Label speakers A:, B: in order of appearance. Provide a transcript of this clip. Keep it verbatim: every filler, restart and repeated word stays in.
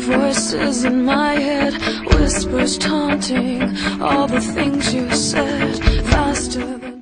A: Voices in my head, whispers taunting all the things you said, faster than